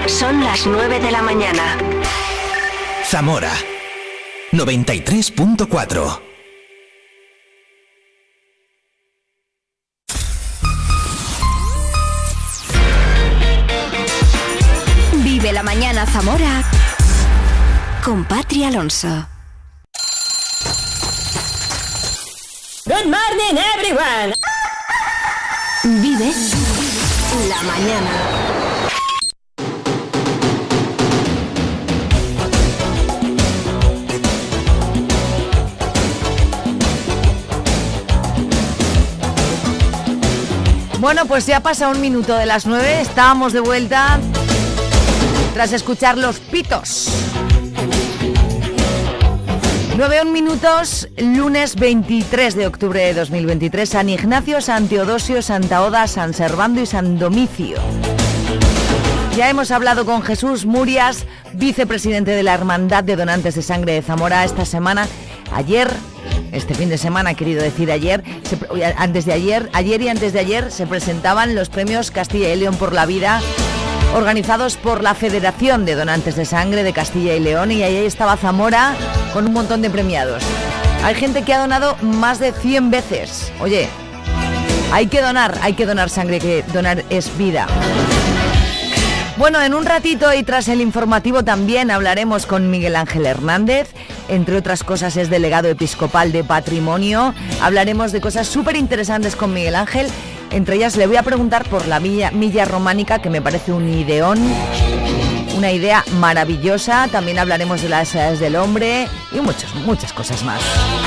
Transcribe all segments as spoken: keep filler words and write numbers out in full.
Son las nueve de la mañana. Zamora noventa y tres punto cuatro. Vive la mañana Zamora con Patri Alonso. Good morning, everyone. Vive la mañana. Bueno, pues ya pasa un minuto de las nueve, estábamos de vuelta tras escuchar los pitos. nueve un minutos, lunes veintitrés de octubre de dos mil veintitrés, San Ignacio, San Teodosio, Santa Oda, San Servando y San Domicio. Ya hemos hablado con Jesús Murias, vicepresidente de la Hermandad de Donantes de Sangre de Zamora, esta semana, ayer... Este fin de semana, querido decir ayer, se, antes de ayer, ayer y antes de ayer se presentaban los premios Castilla y León por la Vida, organizados por la Federación de Donantes de Sangre de Castilla y León, y ahí estaba Zamora con un montón de premiados. Hay gente que ha donado más de cien veces. Oye, hay que donar, hay que donar sangre, que donar es vida. Bueno, en un ratito y tras el informativo también hablaremos con Miguel Ángel Hernández. Entre otras cosas es delegado episcopal de Patrimonio. Hablaremos de cosas súper interesantes con Miguel Ángel. Entre ellas le voy a preguntar por la milla, milla románica, que me parece un ideón, una idea maravillosa. También hablaremos de las edades del hombre y muchas, muchas cosas más.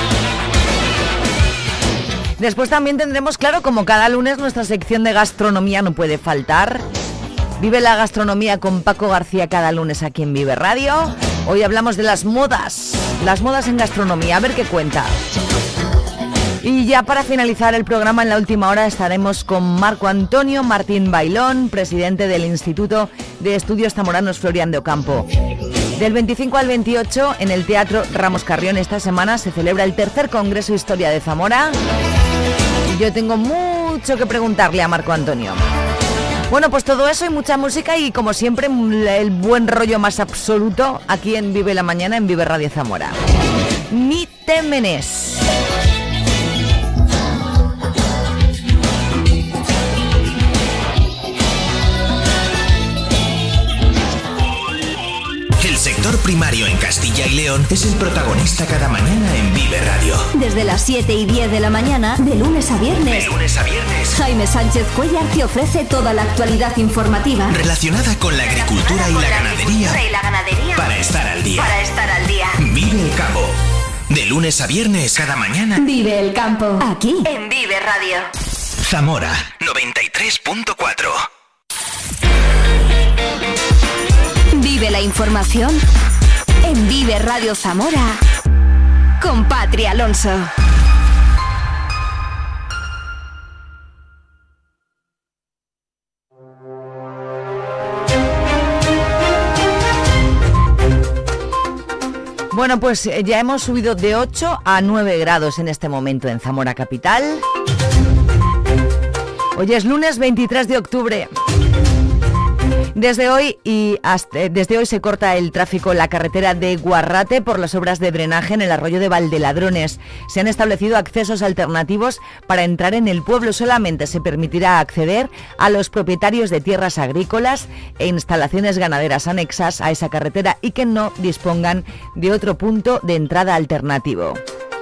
Después también tendremos, claro, como cada lunes, nuestra sección de gastronomía no puede faltar. Vive la gastronomía con Paco García cada lunes aquí en Vive Radio. Hoy hablamos de las modas, las modas en gastronomía, a ver qué cuenta. Y ya para finalizar el programa, en la última hora estaremos con Marco Antonio Martín Bailón, presidente del Instituto de Estudios Zamoranos Florian de Ocampo. Del veinticinco al veintiocho, en el Teatro Ramos Carrión, esta semana se celebra el tercer Congreso Historia de Zamora. Y yo tengo mucho que preguntarle a Marco Antonio. Bueno, pues todo eso y mucha música y, como siempre, el buen rollo más absoluto aquí en Vive la Mañana, en Vive Radio Zamora. Ni te menes. El sector primario en Castilla y León es el protagonista cada mañana en Vive Radio. Desde las siete y diez de la mañana, de lunes a viernes. De lunes a viernes. Jaime Sánchez Cuellar te ofrece toda la actualidad informativa relacionada con la agricultura y la ganadería. y la ganadería. Para estar al día. Para estar al día. Vive el campo. De lunes a viernes, cada mañana. Vive el campo. Aquí, en Vive Radio. Zamora noventa y tres punto cuatro. Vive la información en Vive Radio Zamora con Patri Alonso. Bueno, pues ya hemos subido de ocho a nueve grados en este momento en Zamora capital. Hoy es lunes veintitrés de octubre. Desde hoy y hasta, desde hoy se corta el tráfico en la carretera de Guarrate por las obras de drenaje en el arroyo de Valdeladrones. Se han establecido accesos alternativos para entrar en el pueblo. Solamente se permitirá acceder a los propietarios de tierras agrícolas e instalaciones ganaderas anexas a esa carretera y que no dispongan de otro punto de entrada alternativo.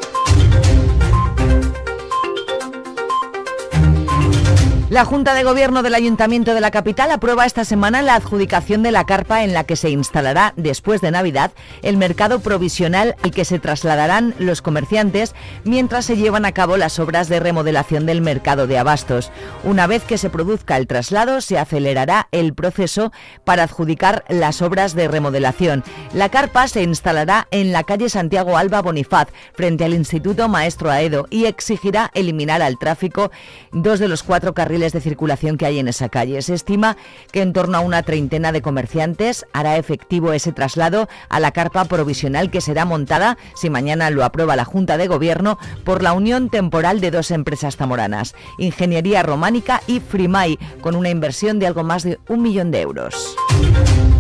La Junta de Gobierno del Ayuntamiento de la capital aprueba esta semana la adjudicación de la carpa en la que se instalará después de Navidad el mercado provisional al que se trasladarán los comerciantes mientras se llevan a cabo las obras de remodelación del mercado de abastos. Una vez que se produzca el traslado, se acelerará el proceso para adjudicar las obras de remodelación. La carpa se instalará en la calle Santiago Alba Bonifaz, frente al Instituto Maestro Aedo, y exigirá eliminar al tráfico dos de los cuatro carriles de circulación que hay en esa calle. Se estima que en torno a una treintena de comerciantes hará efectivo ese traslado a la carpa provisional que será montada, si mañana lo aprueba la Junta de Gobierno, por la unión temporal de dos empresas zamoranas, Ingeniería Románica y Frimay, con una inversión de algo más de un millón de euros.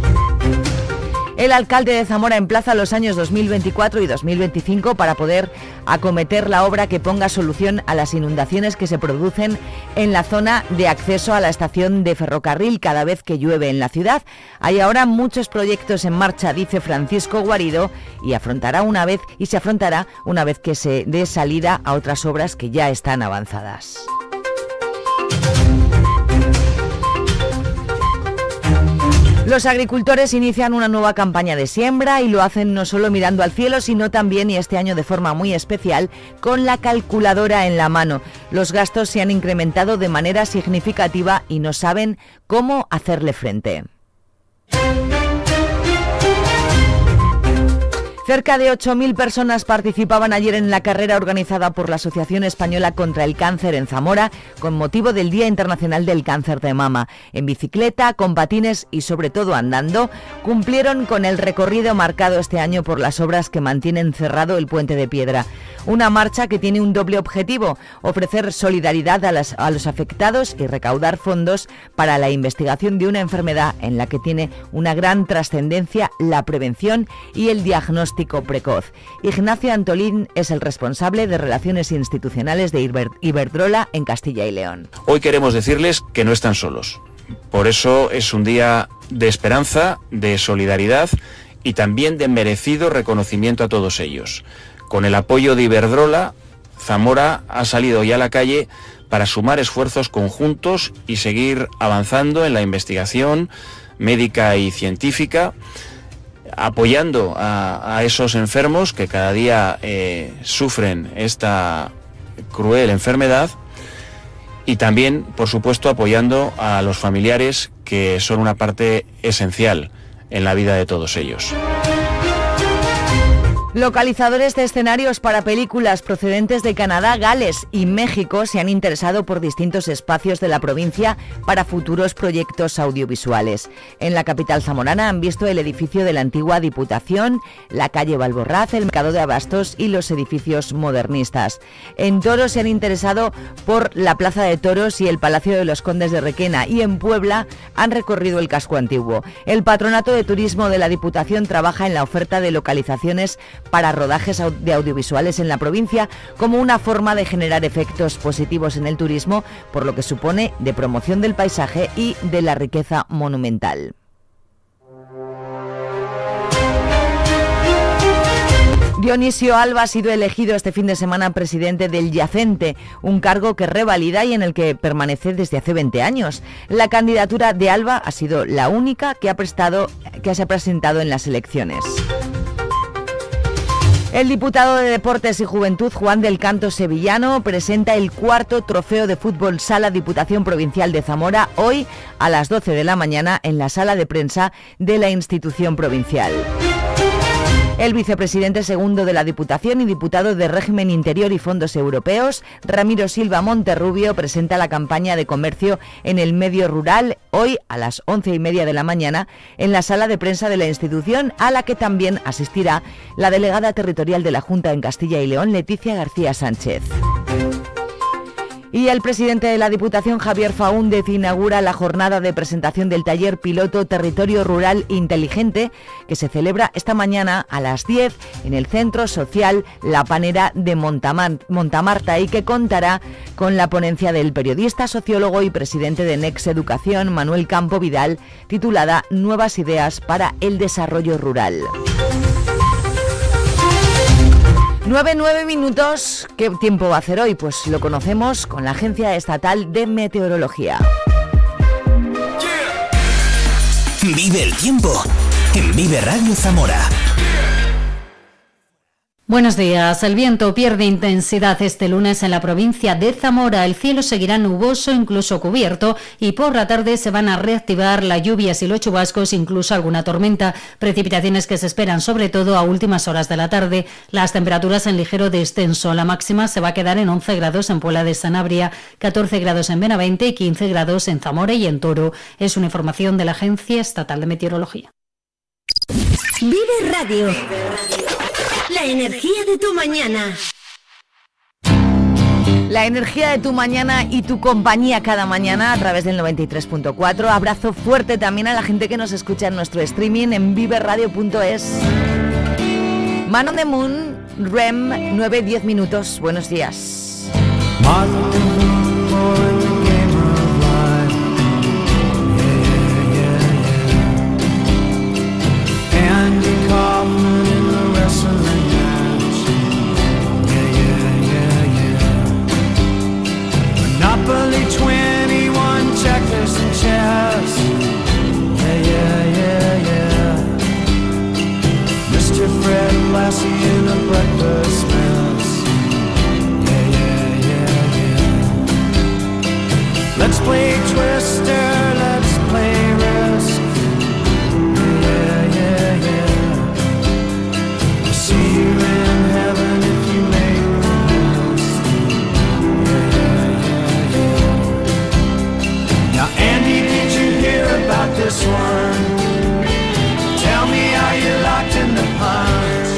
El alcalde de Zamora emplaza los años dos mil veinticuatro y dos mil veinticinco para poder acometer la obra que ponga solución a las inundaciones que se producen en la zona de acceso a la estación de ferrocarril cada vez que llueve en la ciudad. Hay ahora muchos proyectos en marcha, dice Francisco Guarido, y afrontará una vez y se afrontará una vez que se dé salida a otras obras que ya están avanzadas. Los agricultores inician una nueva campaña de siembra y lo hacen no solo mirando al cielo, sino también, y este año de forma muy especial, con la calculadora en la mano. Los gastos se han incrementado de manera significativa y no saben cómo hacerle frente. Cerca de ocho mil personas participaban ayer en la carrera organizada por la Asociación Española contra el Cáncer en Zamora con motivo del Día Internacional del Cáncer de Mama. En bicicleta, con patines y sobre todo andando, cumplieron con el recorrido marcado este año por las obras que mantienen cerrado el Puente de Piedra. Una marcha que tiene un doble objetivo: ofrecer solidaridad a, las, a los afectados y recaudar fondos para la investigación de una enfermedad en la que tiene una gran trascendencia la prevención y el diagnóstico precoz. Ignacio Antolín es el responsable de Relaciones Institucionales de Iber- Iberdrola en Castilla y León. Hoy queremos decirles que no están solos. Por eso es un día de esperanza, de solidaridad y también de merecido reconocimiento a todos ellos. Con el apoyo de Iberdrola, Zamora ha salido ya a la calle para sumar esfuerzos conjuntos y seguir avanzando en la investigación médica y científica, apoyando a, a esos enfermos que cada día eh, sufren esta cruel enfermedad y también, por supuesto, apoyando a los familiares, que son una parte esencial en la vida de todos ellos. Localizadores de escenarios para películas procedentes de Canadá, Gales y México se han interesado por distintos espacios de la provincia para futuros proyectos audiovisuales. En la capital zamorana han visto el edificio de la antigua Diputación, la calle Valborraz, el mercado de abastos y los edificios modernistas. En Toro se han interesado por la Plaza de Toros y el Palacio de los Condes de Requena, y en Puebla han recorrido el casco antiguo. El Patronato de Turismo de la Diputación trabaja en la oferta de localizaciones para rodajes de audiovisuales en la provincia como una forma de generar efectos positivos en el turismo, por lo que supone de promoción del paisaje y de la riqueza monumental. Dionisio Alba ha sido elegido este fin de semana presidente del Yacente, un cargo que revalida y en el que permanece desde hace veinte años. La candidatura de Alba ha sido la única que ha, prestado, que se ha presentado en las elecciones. El diputado de Deportes y Juventud, Juan del Canto Sevillano, presenta el cuarto trofeo de fútbol sala Diputación Provincial de Zamora hoy a las doce de la mañana en la sala de prensa de la institución provincial. El vicepresidente segundo de la Diputación y diputado de Régimen Interior y Fondos Europeos, Ramiro Silva Monterrubio, presenta la campaña de comercio en el medio rural hoy a las once y media de la mañana en la sala de prensa de la institución, a la que también asistirá la delegada territorial de la Junta en Castilla y León, Leticia García Sánchez. Y el presidente de la Diputación, Javier Faúndez, inaugura la jornada de presentación del taller piloto Territorio Rural Inteligente, que se celebra esta mañana a las diez en el Centro Social La Panera de Montamar- Montamarta y que contará con la ponencia del periodista, sociólogo y presidente de Nex Educación, Manuel Campo Vidal, titulada Nuevas Ideas para el Desarrollo Rural. Nueve, nueve minutos. ¿Qué tiempo va a hacer hoy? Pues lo conocemos con la Agencia Estatal de Meteorología. Vive el tiempo en Vive Radio Zamora. Buenos días. El viento pierde intensidad este lunes en la provincia de Zamora. El cielo seguirá nuboso, incluso cubierto, y por la tarde se van a reactivar las lluvias y los chubascos, incluso alguna tormenta. Precipitaciones que se esperan sobre todo a últimas horas de la tarde. Las temperaturas en ligero descenso. La máxima se va a quedar en once grados en Puebla de Sanabria, catorce grados en Benavente y quince grados en Zamora y en Toro. Es una información de la Agencia Estatal de Meteorología. Vive Radio. La energía de tu mañana. La energía de tu mañana y tu compañía cada mañana a través del noventa y tres punto cuatro. Abrazo fuerte también a la gente que nos escucha en nuestro streaming en vive radio punto es. Man on the Moon, R E M, nueve diez minutos. Buenos días. Monopoly twenty-one checkers and chess. Yeah, yeah, yeah, yeah. Mister Fred Lassie in a breakfast mess. Yeah, yeah, yeah, yeah. Let's play Twister, let's play Risk. Yeah, yeah, yeah. I'll see you in heaven if you make the list. Yeah, yeah, yeah. Now, Andy, did you hear about this one? Tell me, are you locked in the punch?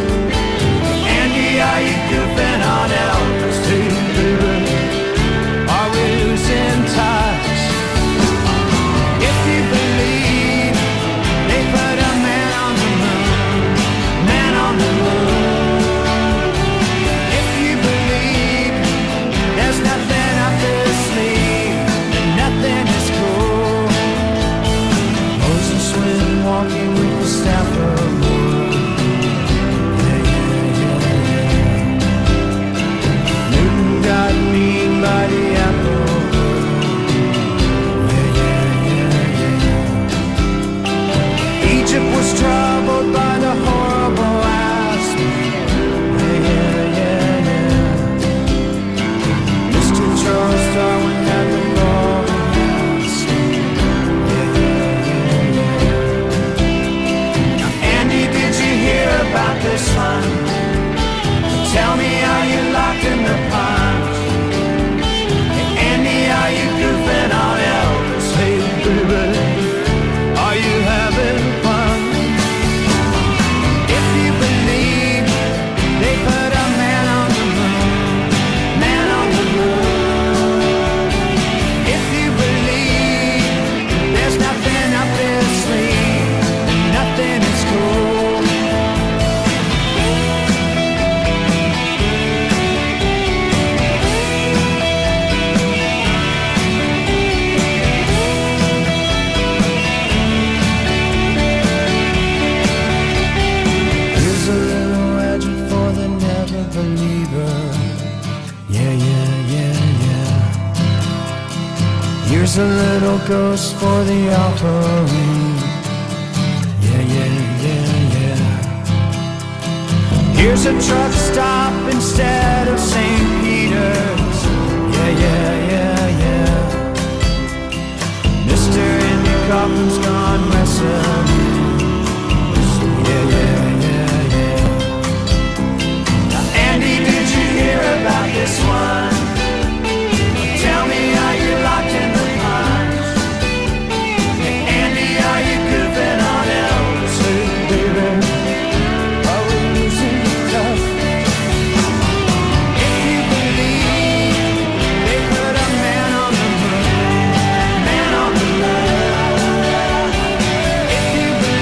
Andy, are you goofing on Elvis too? Are we losing touch? If you believe they put a man on the moon, man on the moon. If you believe there's nothing up their sleeve, and nothing is cool. Moses went walking with the staff of wood. Yeah, yeah, yeah, yeah. Newton got beaten by the apple. Yeah, yeah, yeah, yeah. Egypt was troubled by the horrible asp. Yeah, yeah, yeah, yeah. Mister Charles Darwin had the golden ass. Yeah, yeah, yeah, yeah. Now, Andy, did you hear about this one? Tell me, are you locked in the punch? Hey, Andy, are you goofing on Elvis? Hey, baby, are you having fun? If you believe they put a man on the moon, man on the moon. If you believe there's nothing up their sleeve, and nothing is cool. Here's a little legend for the never believer. Yeah, yeah, yeah, yeah. Here's a little ghost for the offering. Yeah, yeah, yeah, yeah. Here's a truck stop instead of Saint Peter's. Yeah, yeah, yeah, yeah. Mister Andy Kaufman's gone wrestling. Yeah, yeah, yeah, yeah. Now, Andy, did you hear about this one? Tell me, are you locked in the punch? Hey, Andy, are you goofing on Elvis? Hey, baby, are we losing touch? If you believe they put a man on the moon, man on the moon. If you believe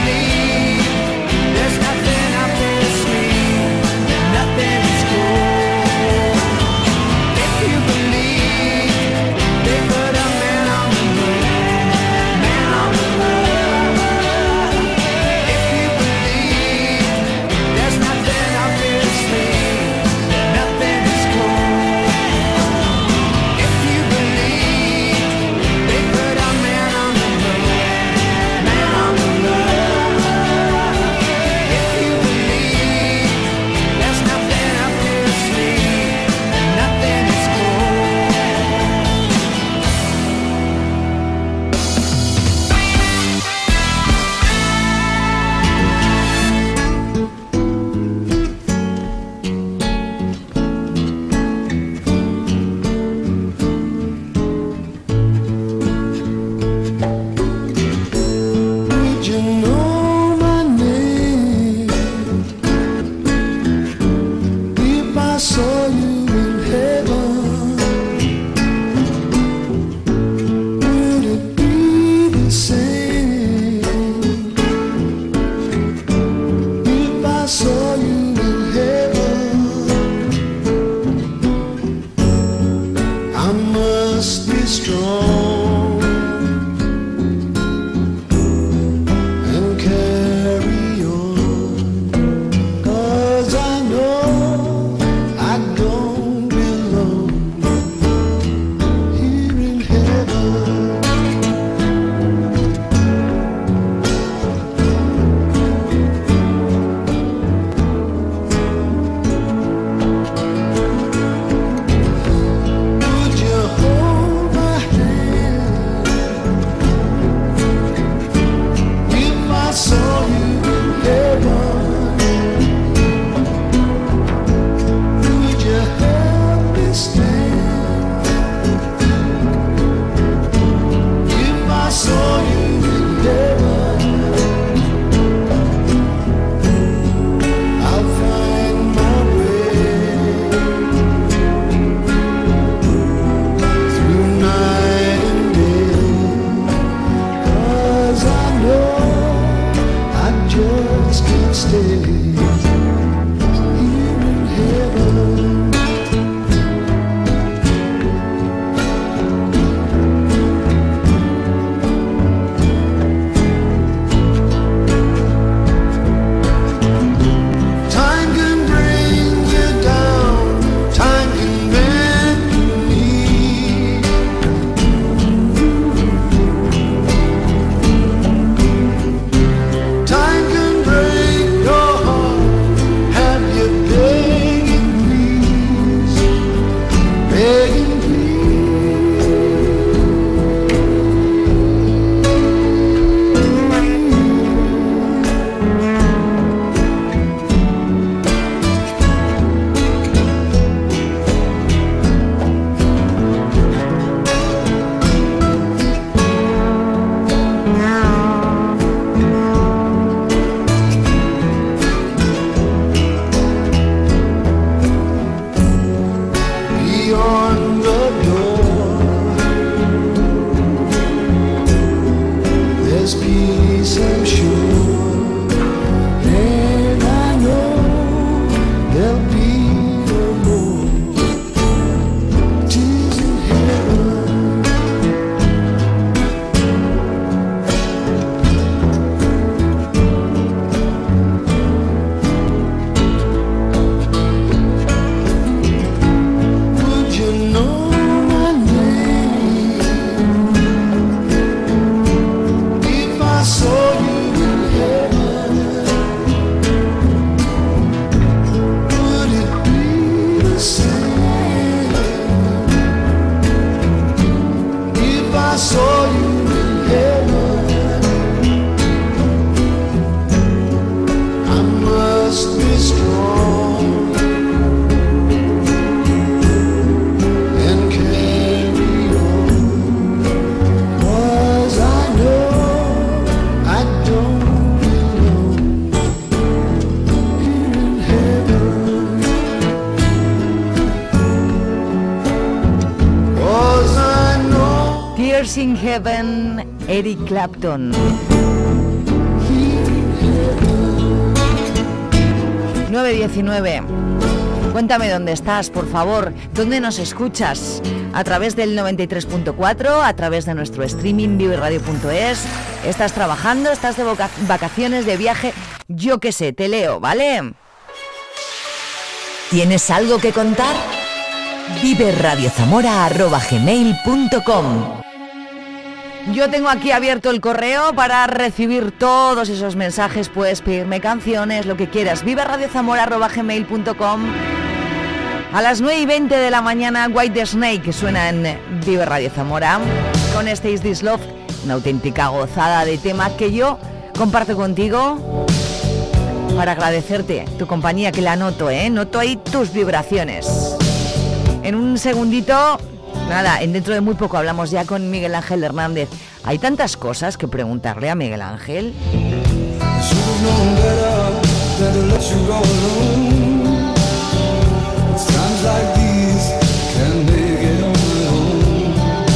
Tears in Heaven, Eric Clapton. nueve diecinueve. Cuéntame dónde estás, por favor. ¿Dónde nos escuchas? A través del noventa y tres punto cuatro, a través de nuestro streaming vive radio punto es. ¿Estás trabajando? ¿Estás de vacaciones, de viaje? Yo qué sé, te leo, ¿vale? ¿Tienes algo que contar? vive radio zamora arroba gmail punto com. Yo tengo aquí abierto el correo para recibir todos esos mensajes. Puedes pedirme canciones, lo que quieras. vive radio zamora arroba gmail punto com. A las nueve y veinte de la mañana, White Snake, que suena en Vive Radio Zamora, con este Is This Love, una auténtica gozada de tema que yo comparto contigo para agradecerte tu compañía, que la noto, ¿eh? Noto ahí tus vibraciones. En un segundito, nada, en dentro de muy poco hablamos ya con Miguel Ángel Hernández. Hay tantas cosas que preguntarle a Miguel Ángel. Times like these can make it on my own.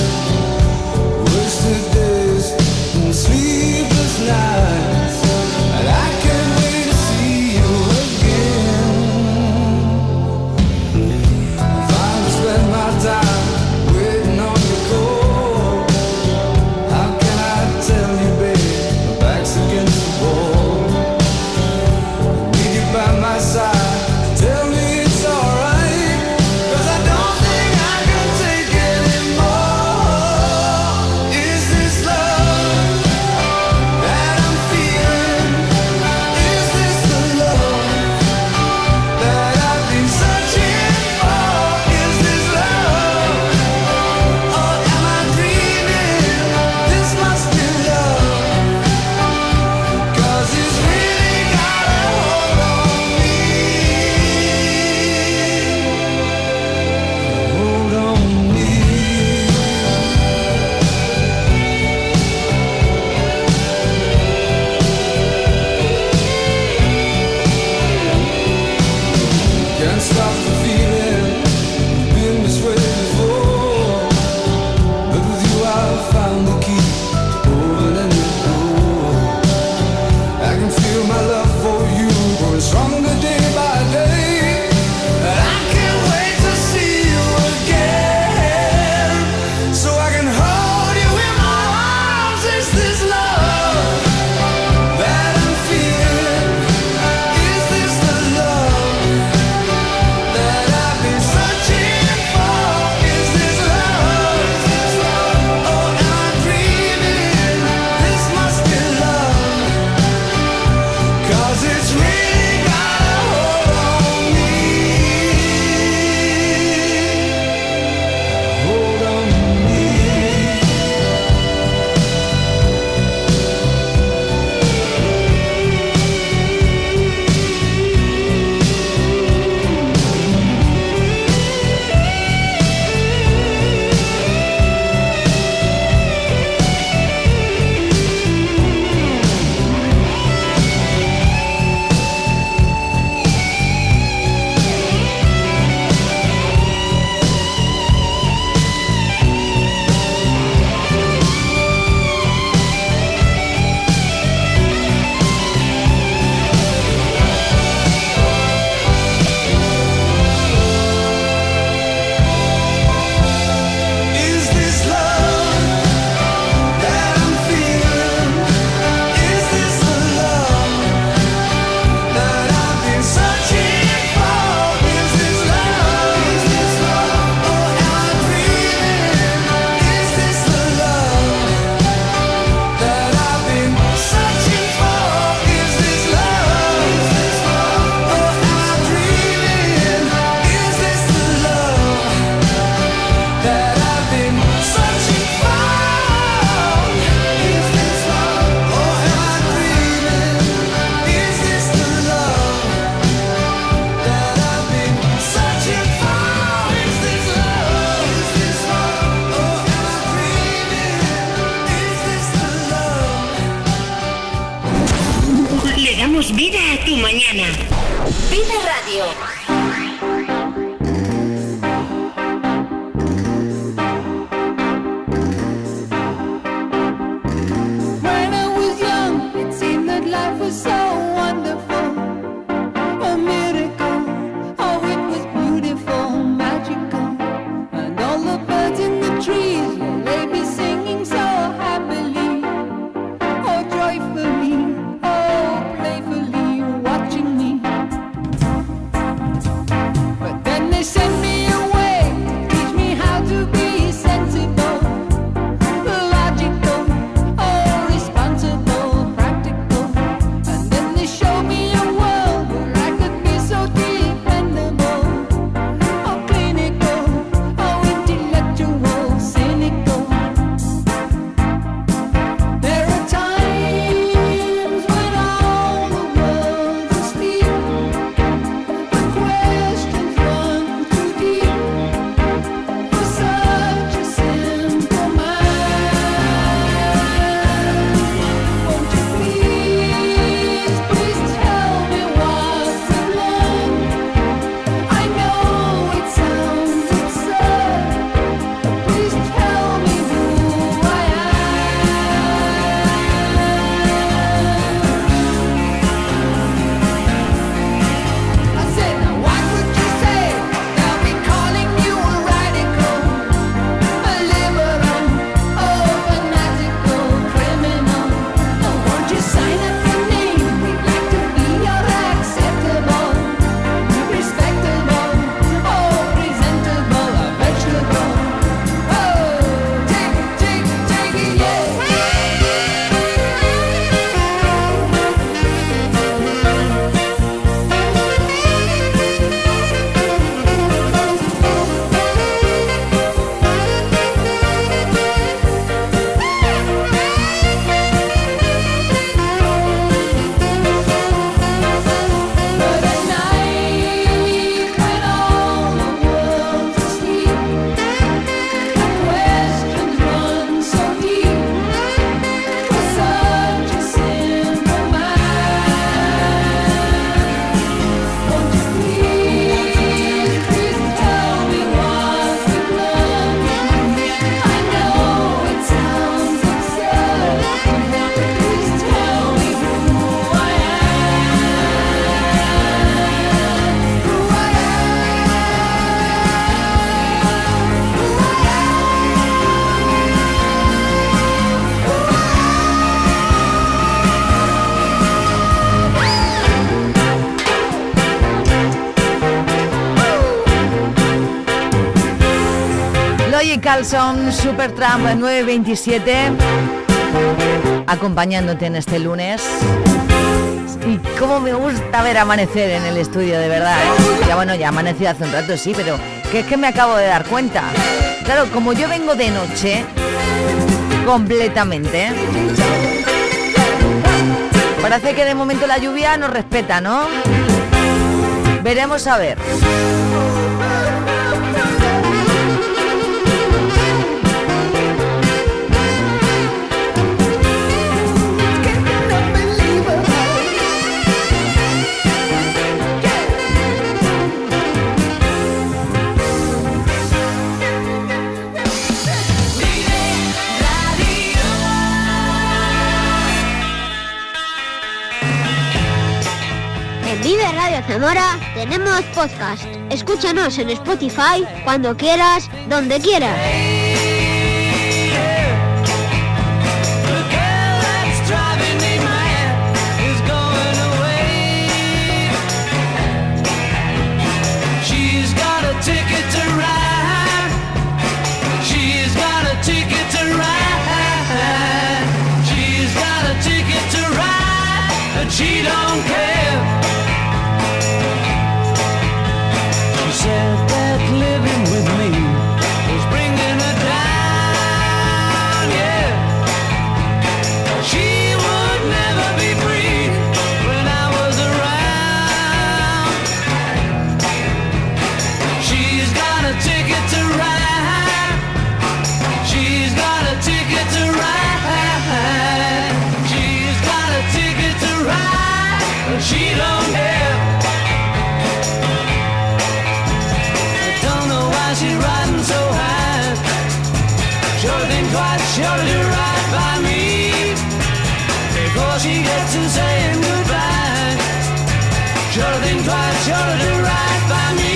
Wasted days and sleepless nights, and I can't wait to see you again. If I spend my time waiting on your call, how can I tell you, babe, my back's against the wall? I need you by my side. Tell me it's alright. Damos vida a tu mañana. Vive Radio. Carlson, Supertramp nueve veintisiete, acompañándote en este lunes. Y cómo me gusta ver amanecer en el estudio, de verdad, ¿eh? Ya bueno, ya amaneció hace un rato, sí, pero que es que me acabo de dar cuenta. Claro, como yo vengo de noche, completamente, parece que de momento la lluvia nos respeta, ¿no? Veremos a ver. Vive Radio Zamora, tenemos podcast. Escúchanos en Spotify, cuando quieras, donde quieras. She don't care. She said that living with me was bringing her down, yeah. She would never be free when I was around. She's got a ticket to ride. She's got a ticket to ride. She's got a ticket to ride. she don't care. I don't know why she's riding so high. Sure think twice, sure to do right by me before she gets to saying goodbye. Sure think twice, sure to do right by me.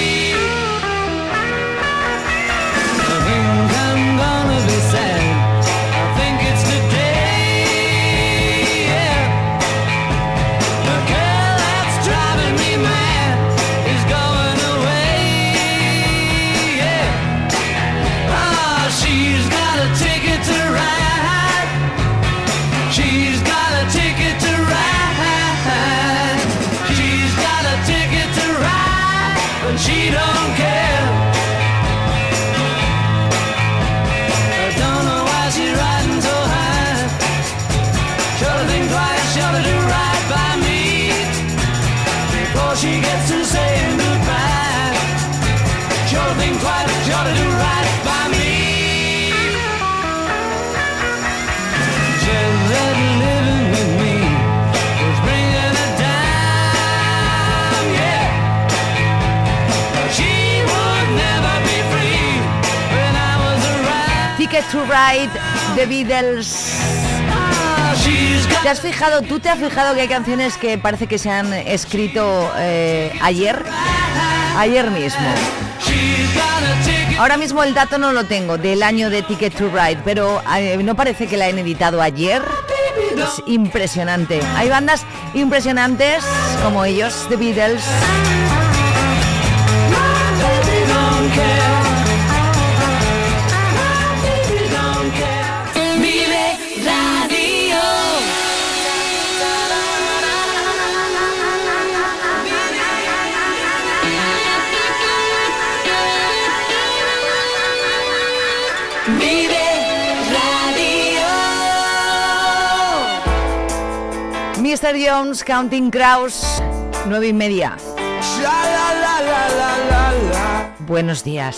I think I'm gonna be sad. I think it's today, yeah. The girl that's driving me mad is going away, yeah. Ah, she's got a ticket to ride. She's got a ticket to ride. She's got a ticket to ride, but she don't care. I don't know why she's riding so high. Sure to think twice, sure to do right by me before she gets to saying goodbye. Sure to think twice, sure to do right by me. Just that living with me was bringing her down, yeah. But she would never be free when I was around. Ticket to Ride, The Beatles. Ah, she's got ¿Te has fijado, tú te has fijado que hay canciones que parece que se han escrito eh, ayer? Ayer mismo. she's got a ticket. Ahora mismo el dato no lo tengo del año de Ticket to Ride, pero eh, no parece que la hayan editado ayer. Es impresionante. Hay bandas impresionantes como ellos, The Beatles. Don't care. Don't care. Vive Radio. Vive Radio. mister Jones, Counting Crows, nueve y media. Buenos días.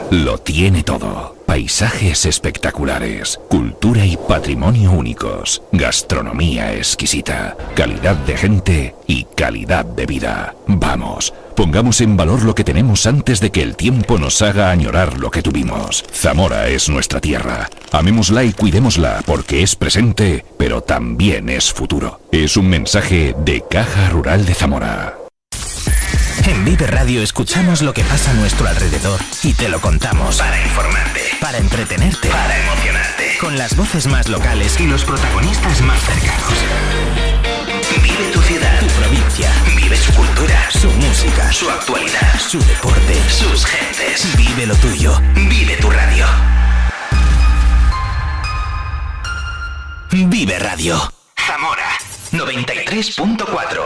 lo tiene todo. Paisajes espectaculares, cultura y patrimonio únicos, gastronomía exquisita, calidad de gente y calidad de vida. Vamos, pongamos en valor lo que tenemos antes de que el tiempo nos haga añorar lo que tuvimos. Zamora es nuestra tierra. Amémosla y cuidémosla porque es presente, pero también es futuro. Es un mensaje de Caja Rural de Zamora. En Vive Radio escuchamos lo que pasa a nuestro alrededor y te lo contamos para informarte, para entretenerte, para emocionarte, con las voces más locales y los protagonistas más cercanos. Vive tu ciudad, tu provincia, vive su cultura, su música, su actualidad, su deporte, sus gentes. Vive lo tuyo, vive tu radio. Vive Radio. Zamora noventa y tres punto cuatro.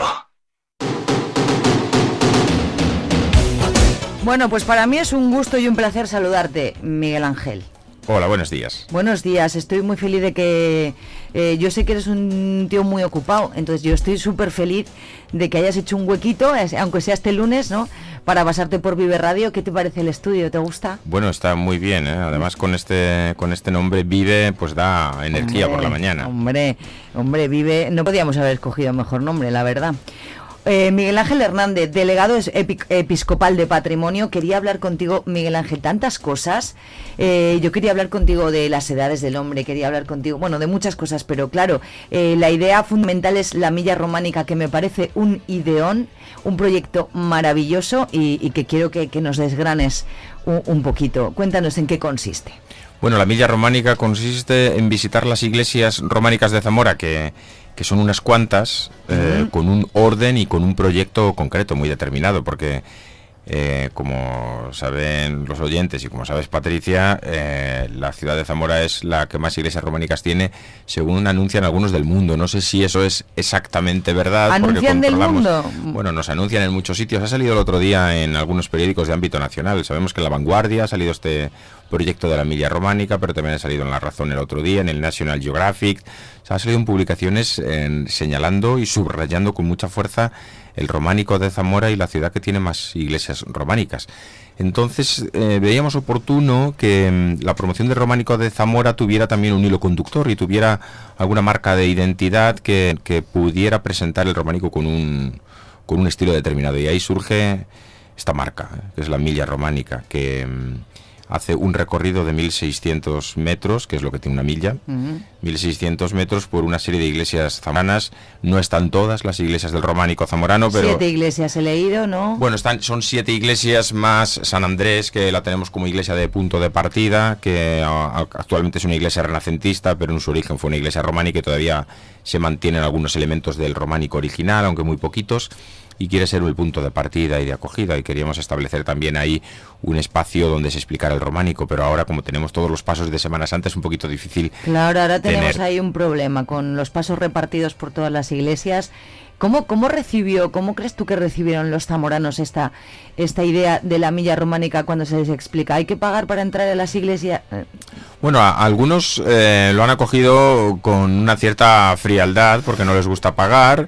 Bueno, pues para mí es un gusto y un placer saludarte, Miguel Ángel. Hola, buenos días. Buenos días, estoy muy feliz de que... Eh, yo sé que eres un tío muy ocupado, entonces yo estoy súper feliz de que hayas hecho un huequito, aunque sea este lunes, ¿no?, para pasarte por Vive Radio. ¿Qué te parece el estudio? ¿Te gusta? Bueno, está muy bien, ¿eh? Además con este con este nombre Vive, pues da energía hombre, por la mañana. Hombre, hombre, Vive... No podíamos haber escogido mejor nombre, la verdad. Eh, Miguel Ángel Hernández, delegado epi- episcopal de Patrimonio. Quería hablar contigo, Miguel Ángel, tantas cosas. Eh, yo quería hablar contigo de las edades del hombre, quería hablar contigo, bueno, de muchas cosas, pero claro, eh, la idea fundamental es la milla románica, que me parece un ideón, un proyecto maravilloso y, y que quiero que, que nos desgranes un, un poquito. Cuéntanos en qué consiste. Bueno, la milla románica consiste en visitar las iglesias románicas de Zamora, que... que son unas cuantas, eh, uh-huh. con un orden y con un proyecto concreto muy determinado, porque eh, como saben los oyentes y como sabes, Patricia, eh, la ciudad de Zamora es la que más iglesias románicas tiene, según anuncian algunos del mundo. No sé si eso es exactamente verdad. ¿Anuncian porque del mundo? Bueno, nos anuncian en muchos sitios. Ha salido el otro día en algunos periódicos de ámbito nacional. Sabemos que en La Vanguardia ha salido este proyecto de la milla románica, pero también ha salido en La Razón el otro día, en el National Geographic. O sea, ha salido en publicaciones eh, señalando y subrayando con mucha fuerza el románico de Zamora y la ciudad que tiene más iglesias románicas. Entonces eh, veíamos oportuno que mm, la promoción del románico de Zamora tuviera también un hilo conductor y tuviera alguna marca de identidad que, que pudiera presentar el románico con un, con un estilo determinado. Y ahí surge esta marca, eh, que es la milla románica, que... Mm, hace un recorrido de mil seiscientos metros, que es lo que tiene una milla, uh-huh. mil seiscientos metros por una serie de iglesias zamoranas. No están todas las iglesias del románico zamorano, pero... Siete iglesias he leído, ¿no? Bueno, están, son siete iglesias más San Andrés, que la tenemos como iglesia de punto de partida, que a, actualmente es una iglesia renacentista, pero en su origen fue una iglesia románica y todavía se mantienen algunos elementos del románico original, aunque muy poquitos. Y quiere ser el punto de partida y de acogida, y queríamos establecer también ahí un espacio donde se explicara el románico, pero ahora, como tenemos todos los pasos de Semana Santa, es un poquito difícil. Claro, ahora tenemos tener... ahí un problema con los pasos repartidos por todas las iglesias. ¿Cómo, cómo recibió, cómo crees tú que recibieron los zamoranos esta, esta idea de la milla románica cuando se les explica? ¿Hay que pagar para entrar a las iglesias? Bueno, a, a algunos eh, lo han acogido con una cierta frialdad porque no les gusta pagar,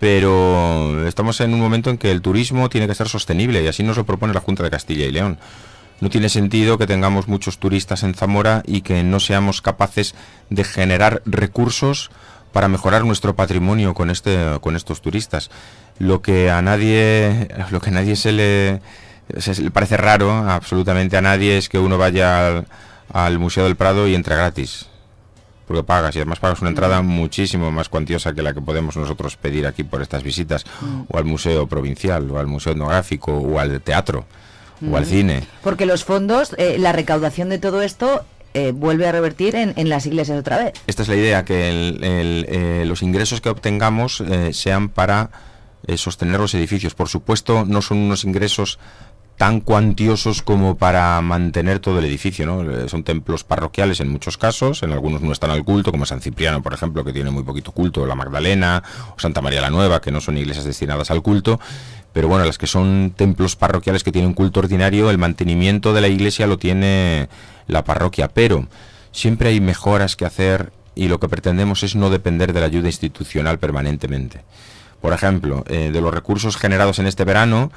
pero estamos en un momento en que el turismo tiene que ser sostenible y así nos lo propone la Junta de Castilla y León. No tiene sentido que tengamos muchos turistas en Zamora y que no seamos capaces de generar recursos para mejorar nuestro patrimonio con este con estos turistas. Lo que a nadie lo que a nadie se le, se le parece raro, absolutamente a nadie, es que uno vaya al, al Museo del Prado y entre gratis. Porque pagas, y además pagas una entrada muchísimo más cuantiosa que la que podemos nosotros pedir aquí por estas visitas, mm. o al museo provincial, o al museo etnográfico, o al teatro, mm. o al cine. Porque los fondos, eh, la recaudación de todo esto eh, vuelve a revertir en, en las iglesias otra vez. Esta es la idea, que el, el, eh, los ingresos que obtengamos eh, sean para eh, sostener los edificios. Por supuesto, no son unos ingresos tan cuantiosos como para mantener todo el edificio, ¿no? Son templos parroquiales en muchos casos, en algunos no están al culto, como San Cipriano, por ejemplo, que tiene muy poquito culto, o la Magdalena, o Santa María la Nueva, que no son iglesias destinadas al culto, pero bueno, las que son templos parroquiales que tienen culto ordinario, el mantenimiento de la iglesia lo tiene la parroquia, pero siempre hay mejoras que hacer y lo que pretendemos es no depender de la ayuda institucional permanentemente. Por ejemplo, eh, de los recursos generados en este verano,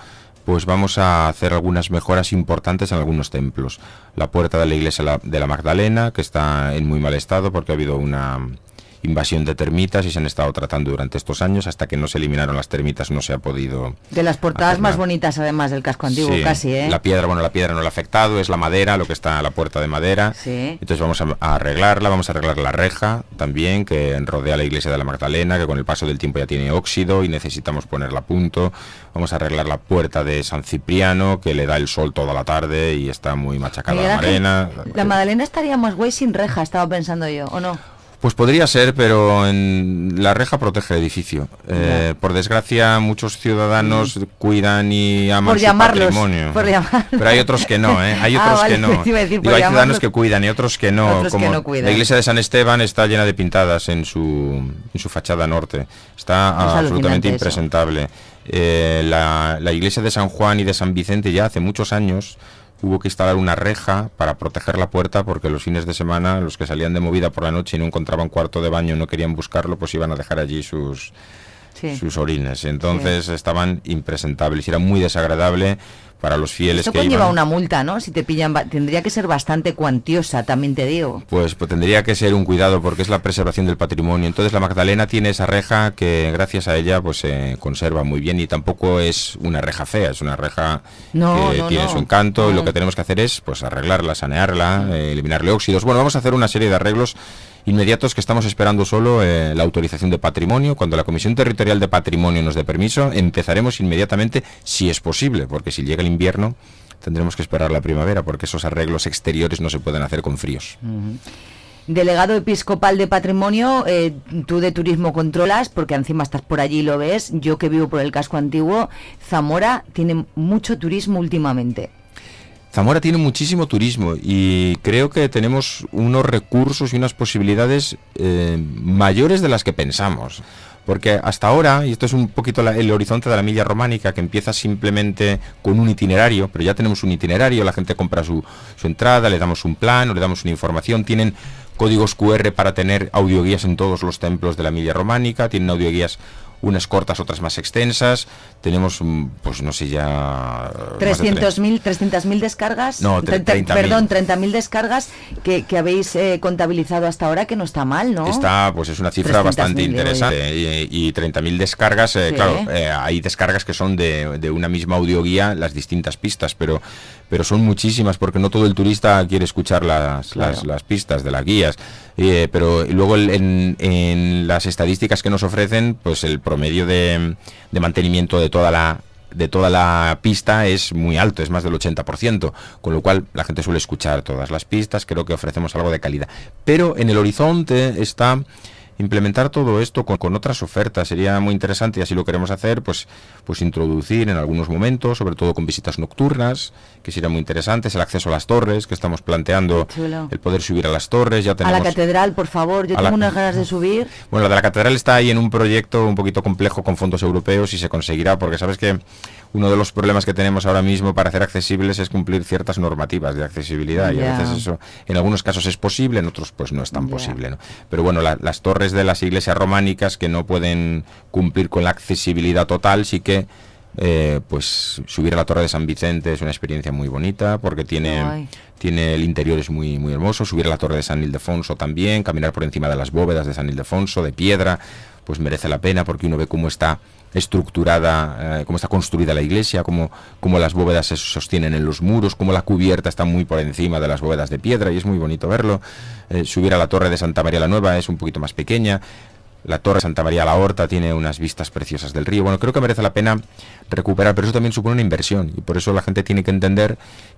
pues vamos a hacer algunas mejoras importantes en algunos templos. La puerta de la iglesia de la Magdalena, que está en muy mal estado porque ha habido una invasión de termitas y se han estado tratando durante estos años. Hasta que no se eliminaron las termitas no se ha podido... De las portadas más bonitas además del casco antiguo, sí, casi, ¿eh? La piedra, bueno, la piedra no la ha afectado, es la madera, lo que está la puerta de madera. Sí. Entonces vamos a, a arreglarla, vamos a arreglar la reja también, que rodea la iglesia de la Magdalena, que con el paso del tiempo ya tiene óxido y necesitamos ponerla a punto. Vamos a arreglar la puerta de San Cipriano, que le da el sol toda la tarde y está muy machacada la arena. La Magdalena estaría más guay sin reja, estaba pensando yo, ¿o no? Pues podría ser, pero en la reja protege el edificio. Eh, por desgracia, muchos ciudadanos mm. cuidan y aman por su llamarlos, patrimonio. Por llamarlos. Pero hay otros que no, ¿eh? Hay otros ah, vale, que no. Decir, Digo, hay ciudadanos que cuidan y otros que no. Otros como que no cuidan. La iglesia de San Esteban está llena de pintadas en su, en su fachada norte. Está es absolutamente impresentable. Eh, la, la iglesia de San Juan y de San Vicente ya hace muchos años hubo que instalar una reja para proteger la puerta, porque los fines de semana los que salían de movida por la noche y no encontraban cuarto de baño, no querían buscarlo, pues iban a dejar allí sus, sí. sus orines. Entonces sí. estaban impresentables y era muy desagradable para los fieles. Esto que conlleva iban. Una multa, ¿no? Si te pillan, tendría que ser bastante cuantiosa, también te digo. Pues, pues tendría que ser un cuidado, porque es la preservación del patrimonio. Entonces la Magdalena tiene esa reja que gracias a ella pues se eh, conserva muy bien, y tampoco es una reja fea, es una reja no, que no, tiene no. su encanto, no. y lo que tenemos que hacer es pues arreglarla, sanearla, eh, eliminarle óxidos. Bueno, vamos a hacer una serie de arreglos inmediatos que estamos esperando solo eh, la autorización de patrimonio. Cuando la Comisión Territorial de Patrimonio nos dé permiso, empezaremos inmediatamente, si es posible, porque si llega el invierno tendremos que esperar la primavera, porque esos arreglos exteriores no se pueden hacer con fríos. Uh-huh. Delegado episcopal de patrimonio, eh, tú de turismo controlas, porque encima estás por allí y lo ves. Yo que vivo por el casco antiguo, Zamora tiene mucho turismo últimamente. Zamora tiene muchísimo turismo y creo que tenemos unos recursos y unas posibilidades eh, mayores de las que pensamos. Porque hasta ahora, y esto es un poquito la, el horizonte de la milla románica, que empieza simplemente con un itinerario, pero ya tenemos un itinerario, la gente compra su, su entrada, le damos un plan o le damos una información, tienen códigos cu erre para tener audioguías en todos los templos de la milla románica, tienen audioguías unas cortas, otras más extensas. Tenemos, pues no sé, ya... trescientos mil descargas. No, treinta mil. Perdón, treinta mil descargas que, que habéis eh, contabilizado hasta ahora, que no está mal, ¿no? Está, pues es una cifra bastante interesante. Y, y treinta mil descargas, eh, sí. claro, eh, hay descargas que son de, de una misma audioguía, las distintas pistas, pero... pero son muchísimas, porque no todo el turista quiere escuchar las, claro. las, las pistas de las guías. Eh, pero luego en, en las estadísticas que nos ofrecen, pues el promedio de, de mantenimiento de toda la de toda la pista es muy alto, es más del ochenta por ciento, con lo cual la gente suele escuchar todas las pistas. Creo que ofrecemos algo de calidad. Pero en el horizonte está implementar todo esto con, con otras ofertas. Sería muy interesante, y así lo queremos hacer, pues, pues introducir en algunos momentos, sobre todo con visitas nocturnas, que sería muy interesante, el acceso a las torres, que estamos planteando el poder subir a las torres. Ya tenemos, a la catedral, por favor, yo tengo la, unas ganas de subir. Bueno, la de la catedral está ahí en un proyecto un poquito complejo con fondos europeos y se conseguirá, porque sabes que uno de los problemas que tenemos ahora mismo para hacer accesibles es cumplir ciertas normativas de accesibilidad, yeah. y a veces eso en algunos casos es posible, en otros pues no es tan yeah. posible, ¿no? Pero bueno, la, las torres de las iglesias románicas que no pueden cumplir con la accesibilidad total, sí que eh, pues subir a la torre de San Vicente es una experiencia muy bonita, porque tiene, tiene el interior es muy, muy hermoso. Subir a la torre de San Ildefonso también, caminar por encima de las bóvedas de San Ildefonso de piedra, pues merece la pena, porque uno ve cómo está estructurada, eh, cómo está construida la iglesia, cómo, cómo las bóvedas se sostienen en los muros, cómo la cubierta está muy por encima de las bóvedas de piedra, y es muy bonito verlo. Eh, subir a la torre de Santa María la Nueva es un poquito más pequeña. La torre de Santa María la Horta tiene unas vistas preciosas del río. Bueno, creo que merece la pena recuperar, pero eso también supone una inversión, y por eso la gente tiene que entender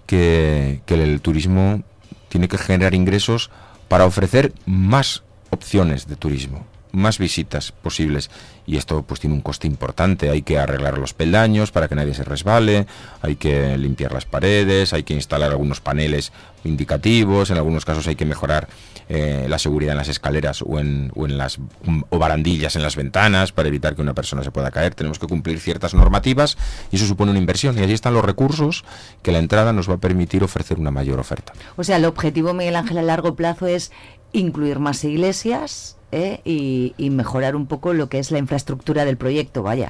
que, que el turismo tiene que generar ingresos para ofrecer más opciones de turismo, más visitas posibles, y esto pues tiene un coste importante. Hay que arreglar los peldaños para que nadie se resbale, hay que limpiar las paredes, hay que instalar algunos paneles indicativos, en algunos casos hay que mejorar eh, la seguridad en las escaleras o en, o en las o barandillas en las ventanas para evitar que una persona se pueda caer. Tenemos que cumplir ciertas normativas y eso supone una inversión, y allí están los recursos que la entrada nos va a permitir ofrecer una mayor oferta. O sea, el objetivo, Miguel Ángel, a largo plazo es incluir más iglesias, ¿Eh? Y, y mejorar un poco lo que es la infraestructura del proyecto, vaya.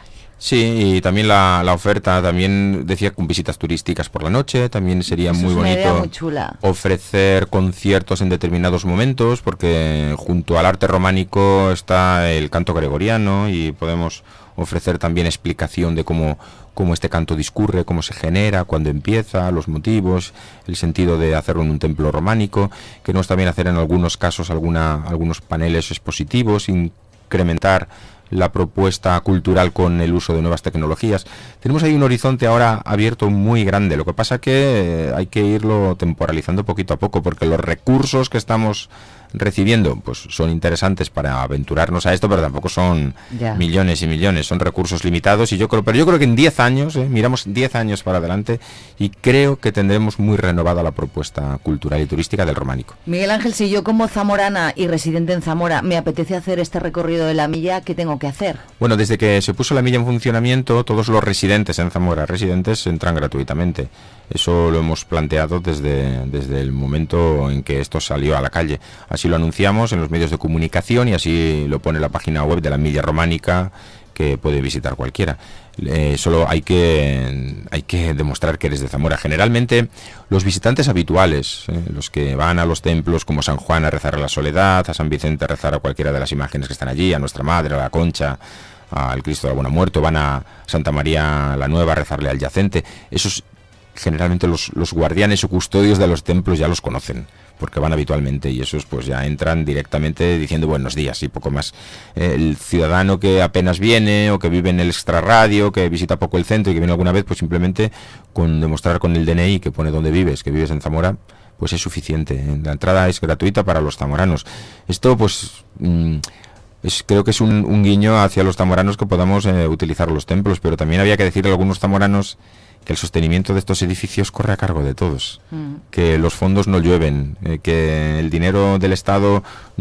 Sí, y también la, la oferta, también decía con visitas turísticas por la noche, también sería Eso muy es una idea bonito muy chula. ofrecer conciertos en determinados momentos, porque junto al arte románico está el canto gregoriano y podemos ofrecer también explicación de cómo, cómo este canto discurre, cómo se genera, cuándo empieza, los motivos, el sentido de hacerlo en un templo románico. Queremos también hacer en algunos casos alguna, algunos paneles expositivos, incrementar la propuesta cultural con el uso de nuevas tecnologías. Tenemos ahí un horizonte ahora abierto muy grande. Lo que pasa que hay que irlo temporalizando poquito a poco, porque los recursos que estamos recibiendo pues son interesantes para aventurarnos a esto, pero tampoco son Ya. millones y millones, son recursos limitados, y yo creo, pero yo creo que en diez años, eh, miramos diez años para adelante, y creo que tendremos muy renovada la propuesta cultural y turística del románico. Miguel Ángel, si yo como zamorana y residente en Zamora me apetece hacer este recorrido de la milla, ¿qué tengo que hacer? Bueno, desde que se puso la milla en funcionamiento, todos los residentes en Zamora, residentes, entran gratuitamente. Eso lo hemos planteado desde, desde el momento en que esto salió a la calle. Así lo anunciamos en los medios de comunicación y así lo pone la página web de la Milla Románica, que puede visitar cualquiera. Eh, solo hay que hay que demostrar que eres de Zamora. Generalmente los visitantes habituales, eh, los que van a los templos como San Juan a rezar a la Soledad, a San Vicente a rezar a cualquiera de las imágenes que están allí, a Nuestra Madre, a la Concha, al Cristo de la Buena Muerte, van a Santa María la Nueva a rezarle al yacente. Esos generalmente los, los guardianes o custodios de los templos ya los conocen, porque van habitualmente, y esos pues ya entran directamente diciendo buenos días y poco más. El ciudadano que apenas viene, o que vive en el extrarradio, que visita poco el centro y que viene alguna vez, pues simplemente con demostrar con el D N I que pone dónde vives, que vives en Zamora, pues es suficiente. La entrada es gratuita para los zamoranos. Esto pues mmm, es, creo que es un, un guiño hacia los zamoranos, que podamos eh, utilizar los templos, pero también había que decirle a algunos zamoranos que el sostenimiento de estos edificios corre a cargo de todos, mm. que los fondos no llueven, eh, que el dinero del Estado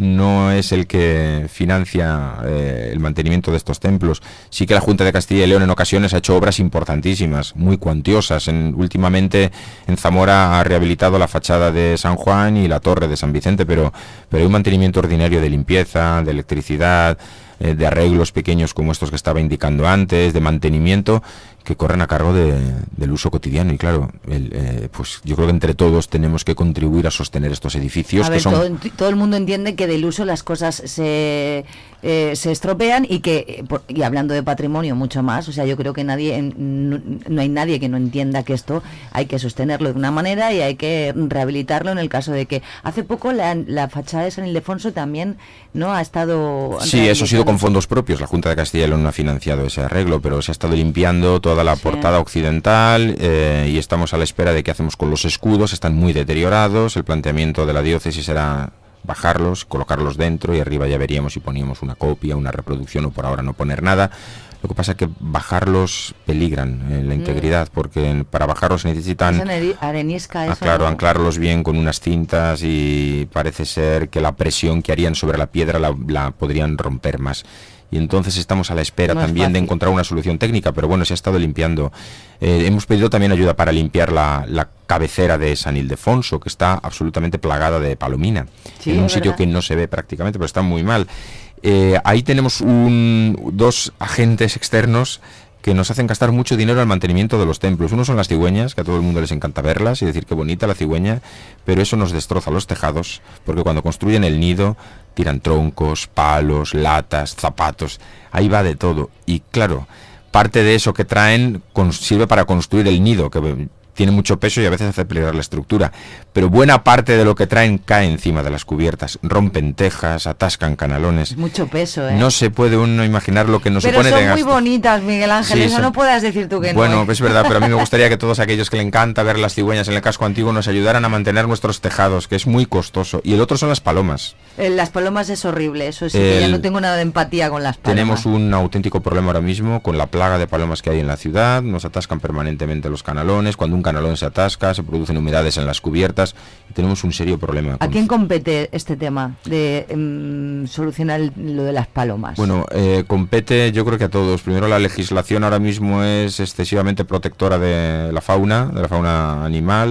no es el que financia eh, el mantenimiento de estos templos. Sí que la Junta de Castilla y León en ocasiones ha hecho obras importantísimas, muy cuantiosas. En, últimamente en Zamora ha rehabilitado la fachada de San Juan y la torre de San Vicente, pero, pero hay un mantenimiento ordinario de limpieza, de electricidad, eh, de arreglos pequeños como estos que estaba indicando antes, de mantenimiento, que corren a cargo de, del uso cotidiano. Y claro, el, eh, pues yo creo que entre todos tenemos que contribuir a sostener estos edificios. A que ver, son... todo, todo el mundo entiende que del uso las cosas se, eh, se estropean, y que, por, y hablando de patrimonio mucho más, o sea, yo creo que nadie, no, no hay nadie que no entienda que esto hay que sostenerlo de una manera y hay que rehabilitarlo en el caso de que hace poco la, la fachada de San Ildefonso también no ha estado... Sí, eso ha sido con fondos propios. La Junta de Castilla y León no ha financiado ese arreglo, pero se ha estado limpiando todo toda la sí. portada occidental, eh, y estamos a la espera de qué hacemos con los escudos. Están muy deteriorados. El planteamiento de la diócesis era bajarlos, colocarlos dentro, y arriba ya veríamos si poníamos una copia, una reproducción, o por ahora no poner nada. Lo que pasa es que bajarlos peligran eh, la integridad, porque para bajarlos se necesitan arenisca, eso, ah, claro, ¿no? anclarlos bien con unas cintas, y parece ser que la presión que harían sobre la piedra la, la podrían romper más. Y entonces estamos a la espera no también de encontrar una solución técnica, pero bueno, se ha estado limpiando. Eh, hemos pedido también ayuda para limpiar la, la cabecera de San Ildefonso, que está absolutamente plagada de palomina, sí, en un sitio que no se ve prácticamente, pero está muy mal. Eh, ahí tenemos un, dos agentes externos que nos hacen gastar mucho dinero al mantenimiento de los templos. Uno son las cigüeñas, que a todo el mundo les encanta verlas y decir qué bonita la cigüeña, pero eso nos destroza los tejados, porque cuando construyen el nido tiran troncos, palos, latas, zapatos, ahí va de todo. Y claro, parte de eso que traen con, sirve para construir el nido, que tiene mucho peso y a veces hace peligrar la estructura, pero buena parte de lo que traen cae encima de las cubiertas, rompen tejas, atascan canalones. Mucho peso, ¿eh? No se puede uno imaginar lo que nos supone de gasto. Pero son muy bonitas, Miguel Ángel, sí, eso son... no puedas decir tú que bueno, no. ¿eh? Es verdad, pero a mí me gustaría que todos aquellos que le encanta ver las cigüeñas en el casco antiguo nos ayudaran a mantener nuestros tejados, que es muy costoso. Y el otro son las palomas. Eh, las palomas es horrible, eso sí, el... que ya no tengo nada de empatía con las palomas. Tenemos un auténtico problema ahora mismo con la plaga de palomas que hay en la ciudad. Nos atascan permanentemente los canalones. Cuando un canalón se atasca, se producen humedades en las cubiertas y tenemos un serio problema. ¿A quién compete este tema de um, solucionar el, lo de las palomas? Bueno, eh, compete yo creo que a todos. Primero, la legislación ahora mismo es excesivamente protectora de la fauna, de la fauna animal.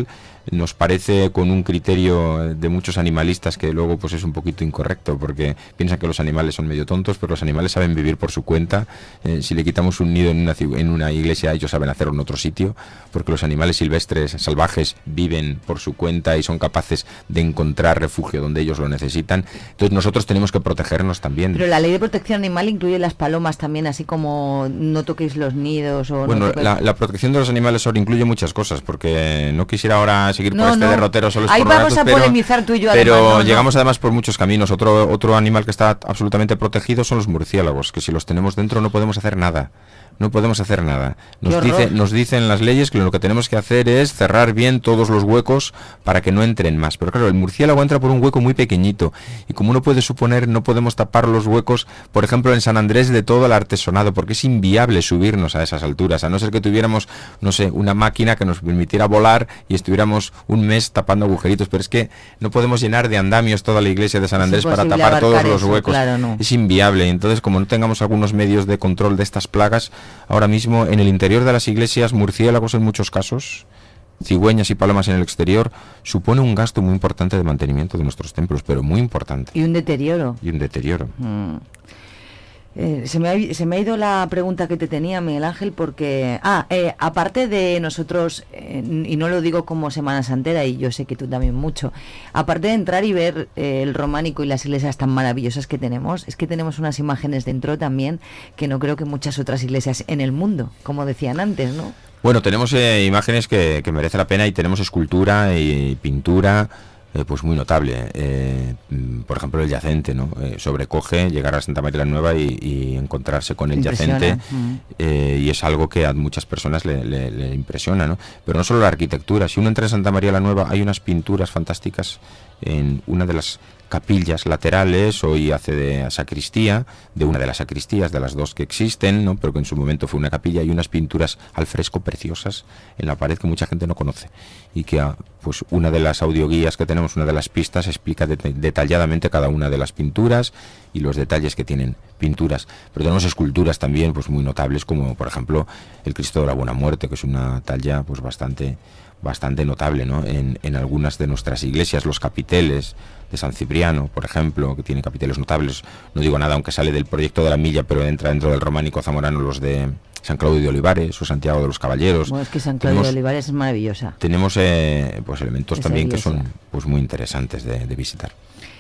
nos parece con un criterio de muchos animalistas que luego pues es un poquito incorrecto, porque piensan que los animales son medio tontos, pero los animales saben vivir por su cuenta. Eh, si le quitamos un nido en una, en una iglesia, ellos saben hacerlo en otro sitio, porque los animales silvestres, salvajes, viven por su cuenta y son capaces de encontrar refugio donde ellos lo necesitan. Entonces nosotros tenemos que protegernos también. Pero la ley de protección animal incluye las palomas también, así como no toquéis los nidos o... Bueno, no toquéis... la, la protección de los animales ahora incluye muchas cosas, porque no quisiera ahora seguir no, por este no. derrotero solo es Ahí por vamos ratos, a pero, polemizar tú y yo. pero además, no, llegamos no. además por muchos caminos. Otro, otro animal que está absolutamente protegido son los murciélagos, que si los tenemos dentro no podemos hacer nada. No podemos hacer nada. Nos, dice, nos dicen las leyes que lo que tenemos que hacer es cerrar bien todos los huecos para que no entren más. Pero claro, el murciélago entra por un hueco muy pequeñito y como uno puede suponer, no podemos tapar los huecos, por ejemplo, en San Andrés de todo el artesonado, porque es inviable subirnos a esas alturas, a no ser que tuviéramos, no sé, una máquina que nos permitiera volar y estuviéramos un mes tapando agujeritos. Pero es que no podemos llenar de andamios toda la iglesia de San Andrés para tapar todos los eso, huecos. Claro, no. Es inviable. Entonces, como no tengamos algunos medios de control de estas plagas, ahora mismo en el interior de las iglesias, murciélagos en muchos casos, cigüeñas y palomas en el exterior, supone un gasto muy importante de mantenimiento de nuestros templos, pero muy importante. Y un deterioro. Y un deterioro. Mm. Eh, se, me ha, se me ha ido la pregunta que te tenía, Miguel Ángel, porque... Ah, eh, aparte de nosotros, eh, y no lo digo como Semana Santera, y yo sé que tú también mucho, aparte de entrar y ver eh, el románico y las iglesias tan maravillosas que tenemos, es que tenemos unas imágenes dentro también que no creo que muchas otras iglesias en el mundo, como decían antes, ¿no? Bueno, tenemos eh, imágenes que, que merece la pena y tenemos escultura y pintura... Eh, pues muy notable. Eh, por ejemplo, el yacente, ¿no? Eh, sobrecoge llegar a Santa María la Nueva y, y encontrarse con el impresiona. yacente, mm. eh, y es algo que a muchas personas le, le, le impresiona, ¿no? Pero no solo la arquitectura. Si uno entra en Santa María la Nueva, hay unas pinturas fantásticas en una de las capillas laterales. Hoy hace de sacristía, de una de las sacristías, de las dos que existen, ¿no? Pero que en su momento fue una capilla, y unas pinturas al fresco preciosas en la pared que mucha gente no conoce, y que pues una de las audioguías que tenemos, una de las pistas, explica det detalladamente cada una de las pinturas y los detalles que tienen pinturas. Pero tenemos esculturas también pues muy notables, como por ejemplo el Cristo de la Buena Muerte, que es una talla pues bastante bastante notable, ¿no? En, en algunas de nuestras iglesias, los capiteles de San Cipriano, por ejemplo, que tiene capiteles notables. No digo nada, aunque sale del proyecto de la milla, pero entra dentro del románico zamorano, los de San Claudio de Olivares o Santiago de los Caballeros. Bueno, es que San Claudio tenemos, de Olivares es maravillosa. Tenemos eh, pues elementos Esa también iglesia. que son pues muy interesantes de, de visitar.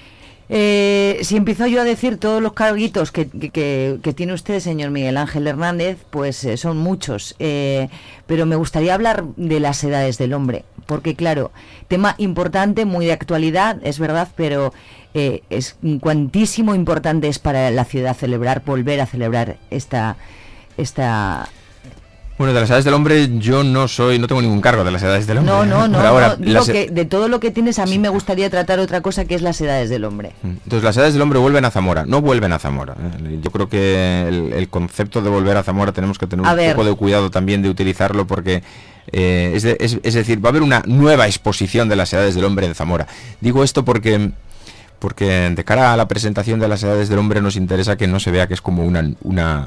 Eh, si empiezo yo a decir todos los carguitos que, que, que, que tiene usted, señor Miguel Ángel Hernández, pues eh, son muchos, eh, pero me gustaría hablar de las edades del hombre, porque claro, tema importante, muy de actualidad, es verdad, pero eh, es cuantísimo importante es para la ciudad celebrar, volver a celebrar esta... esta Bueno, de las edades del hombre yo no soy, no tengo ningún cargo de las edades del hombre. No, no, no, Por ahora, no digo las... que de todo lo que tienes a mí me gustaría tratar otra cosa que es las edades del hombre. Entonces las edades del hombre vuelven a Zamora, no vuelven a Zamora. Yo creo que el, el concepto de volver a Zamora tenemos que tener un a poco ver. de cuidado también de utilizarlo, porque eh, es, de, es, es decir, va a haber una nueva exposición de las edades del hombre en Zamora. Digo esto porque... porque de cara a la presentación de las edades del hombre nos interesa que no se vea que es como una... una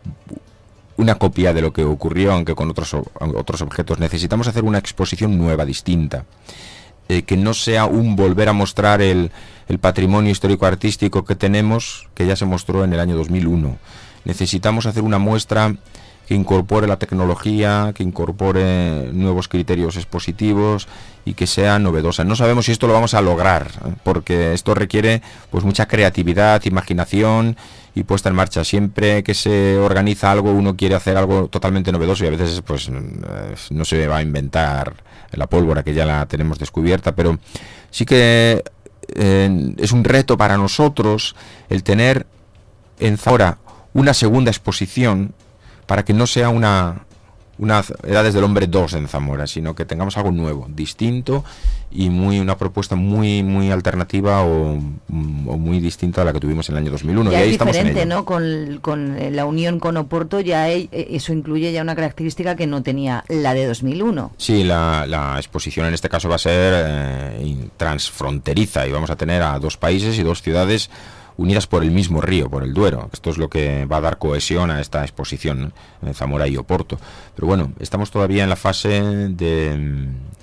una copia de lo que ocurrió, aunque con otros, otros objetos. Necesitamos hacer una exposición nueva, distinta, eh, que no sea un volver a mostrar el, el patrimonio histórico-artístico que tenemos, que ya se mostró en el año dos mil uno. Necesitamos hacer una muestra que incorpore la tecnología, que incorpore nuevos criterios expositivos y que sea novedosa. No sabemos si esto lo vamos a lograr, ¿eh? Porque esto requiere pues mucha creatividad, imaginación y puesta en marcha. Siempre que se organiza algo, uno quiere hacer algo totalmente novedoso y a veces pues no se va a inventar la pólvora, que ya la tenemos descubierta, pero sí que eh, es un reto para nosotros el tener en Zamora una segunda exposición, para que no sea una, una Edades del Hombre dos en Zamora, sino que tengamos algo nuevo, distinto y muy una propuesta muy muy alternativa o, o muy distinta a la que tuvimos en el año dos mil uno. Ya y ahí es estamos diferente, en ello. ¿no? Con, con la unión con Oporto, ya hay, eso incluye ya una característica que no tenía la de dos mil uno. Sí, la, la exposición en este caso va a ser eh, transfronteriza y vamos a tener a dos países y dos ciudades unidas por el mismo río, por el Duero. Esto es lo que va a dar cohesión a esta exposición, ¿no? En Zamora y Oporto. Pero bueno, estamos todavía en la fase de,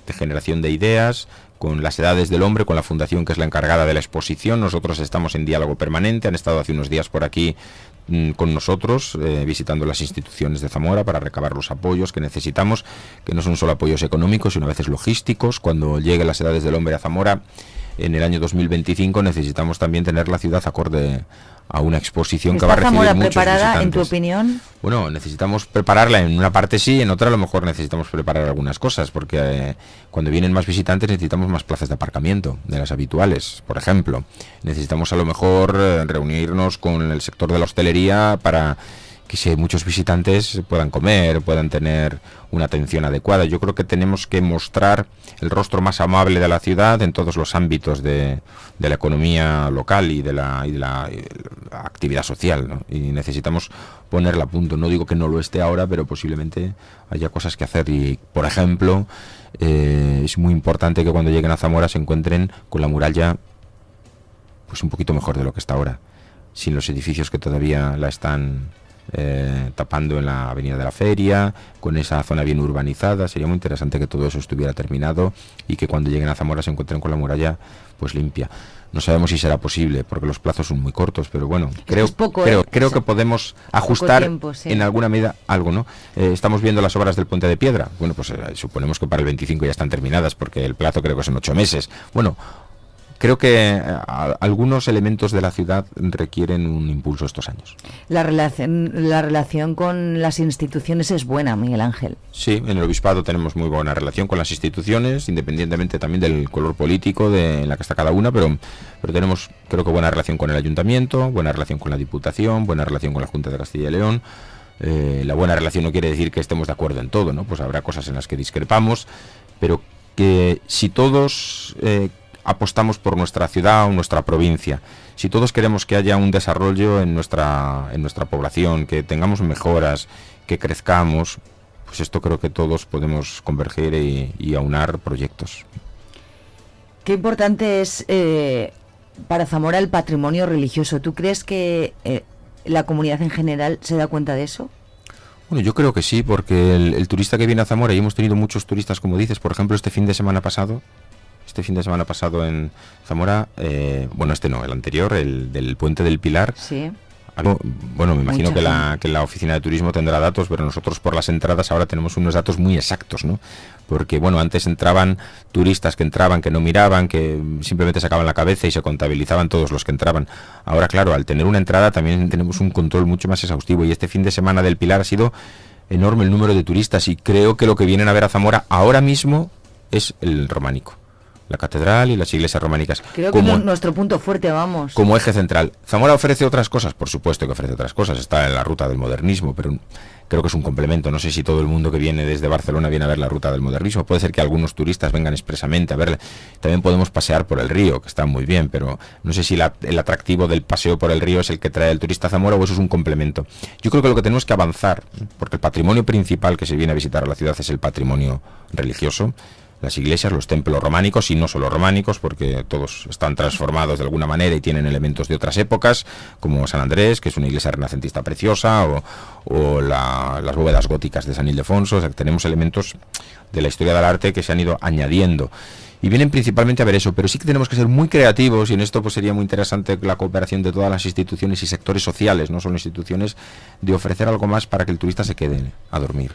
de generación de ideas, con las edades del hombre, con la fundación que es la encargada de la exposición. Nosotros estamos en diálogo permanente, han estado hace unos días por aquí mmm, con nosotros, eh, visitando las instituciones de Zamora para recabar los apoyos que necesitamos, que no son solo apoyos económicos, sino a veces logísticos. Cuando lleguen las edades del hombre a Zamora, en el año dos mil veinticinco, necesitamos también tener la ciudad acorde a una exposición que va a recibir Zamora muchos preparada, visitantes. en tu opinión? Bueno, necesitamos prepararla en una parte sí, en otra a lo mejor necesitamos preparar algunas cosas, porque eh, cuando vienen más visitantes necesitamos más plazas de aparcamiento, de las habituales, por ejemplo. Necesitamos a lo mejor eh, reunirnos con el sector de la hostelería para que si hay muchos visitantes puedan comer, puedan tener una atención adecuada. Yo creo que tenemos que mostrar el rostro más amable de la ciudad en todos los ámbitos de, de la economía local y de la, y de la, y de la actividad social, ¿no? Y necesitamos ponerla a punto. No digo que no lo esté ahora, pero posiblemente haya cosas que hacer. Y, por ejemplo, eh, es muy importante que cuando lleguen a Zamora se encuentren con la muralla pues un poquito mejor de lo que está ahora, sin los edificios que todavía la están Eh, tapando en la avenida de la Feria, con esa zona bien urbanizada. Sería muy interesante que todo eso estuviera terminado y que cuando lleguen a Zamora se encuentren con la muralla pues limpia. No sabemos si será posible porque los plazos son muy cortos, pero bueno, creo, es poco, creo, ¿eh? creo o sea, que podemos ajustar tiempo, sí. en alguna medida algo, ¿no? Eh, estamos viendo las obras del Puente de Piedra. Bueno, pues eh, suponemos que para el veinticinco ya están terminadas porque el plazo creo que son ocho meses. Bueno, creo que a, algunos elementos de la ciudad requieren un impulso estos años. La relación, la relación con las instituciones es buena, Miguel Ángel. Sí, en el obispado tenemos muy buena relación con las instituciones, independientemente también del color político de en la que está cada una, pero, pero tenemos, creo que buena relación con el ayuntamiento, buena relación con la Diputación, buena relación con la Junta de Castilla y León. Eh, la buena relación no quiere decir que estemos de acuerdo en todo, ¿no? Pues habrá cosas en las que discrepamos, pero que si todos eh, apostamos por nuestra ciudad o nuestra provincia, si todos queremos que haya un desarrollo en nuestra en nuestra población, que tengamos mejoras, que crezcamos, pues esto creo que todos podemos converger y, y aunar proyectos. Qué importante es eh, para Zamora el patrimonio religioso. ¿Tú crees que eh, la comunidad en general se da cuenta de eso? Bueno, yo creo que sí, porque el, el turista que viene a Zamora, y hemos tenido muchos turistas, como dices, por ejemplo, este fin de semana pasado, Este fin de semana pasado en Zamora, eh, bueno, este no, el anterior, el del Puente del Pilar. Sí. Algo, bueno, me imagino que la, que la oficina de turismo tendrá datos, pero nosotros por las entradas ahora tenemos unos datos muy exactos, ¿no? Porque, bueno, antes entraban turistas que entraban, que no miraban, que simplemente sacaban la cabeza y se contabilizaban todos los que entraban. Ahora, claro, al tener una entrada también tenemos un control mucho más exhaustivo y este fin de semana del Pilar ha sido enorme el número de turistas y creo que lo que vienen a ver a Zamora ahora mismo es el románico. La catedral y las iglesias románicas. Creo que como, es nuestro punto fuerte, vamos. Como eje central. Zamora ofrece otras cosas, por supuesto que ofrece otras cosas. Está en la ruta del modernismo, pero creo que es un complemento. No sé si todo el mundo que viene desde Barcelona viene a ver la ruta del modernismo. Puede ser que algunos turistas vengan expresamente a verla. También podemos pasear por el río, que está muy bien, pero no sé si la, el atractivo del paseo por el río es el que trae el turista a Zamora o eso es un complemento. Yo creo que lo que tenemos que avanzar, porque el patrimonio principal que se viene a visitar a la ciudad es el patrimonio religioso. Las iglesias, los templos románicos y no solo románicos, porque todos están transformados de alguna manera y tienen elementos de otras épocas, como San Andrés, que es una iglesia renacentista preciosa, o, o la, las bóvedas góticas de San Ildefonso. O sea, que tenemos elementos de la historia del arte que se han ido añadiendo. Y vienen principalmente a ver eso, pero sí que tenemos que ser muy creativos y en esto pues sería muy interesante la cooperación de todas las instituciones y sectores sociales, no solo instituciones, de ofrecer algo más para que el turista se quede a dormir.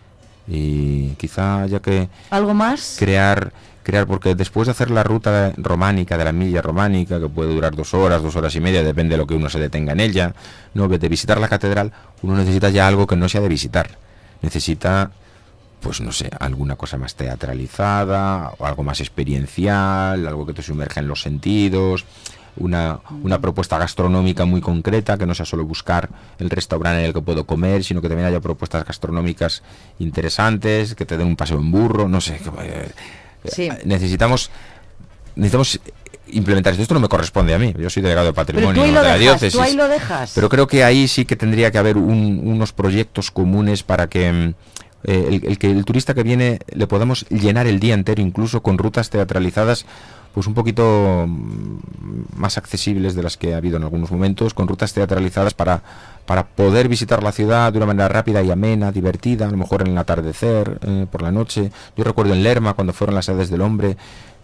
Y quizá haya que algo más crear crear porque después de hacer la ruta románica de la milla románica, que puede durar dos horas dos horas y media, depende de lo que uno se detenga en ella, no de visitar la catedral, uno necesita ya algo que no sea de visitar, necesita pues no sé, alguna cosa más teatralizada o algo más experiencial, algo que te sumerja en los sentidos, Una, una propuesta gastronómica muy concreta, que no sea solo buscar el restaurante en el que puedo comer, sino que también haya propuestas gastronómicas interesantes, que te den un paseo en burro, no sé. Eh, sí. Necesitamos necesitamos implementar esto. Esto no me corresponde a mí, yo soy delegado de patrimonio de la diócesis. Tú ahí lo dejas. Pero creo que ahí sí que tendría que haber un, unos proyectos comunes para que eh, el, el que el turista que viene le podamos llenar el día entero, incluso con rutas teatralizadas, pues un poquito más accesibles de las que ha habido en algunos momentos, con rutas teatralizadas para, para poder visitar la ciudad de una manera rápida y amena, divertida, a lo mejor en el atardecer, eh, por la noche. Yo recuerdo en Lerma, cuando fueron las Edades del Hombre,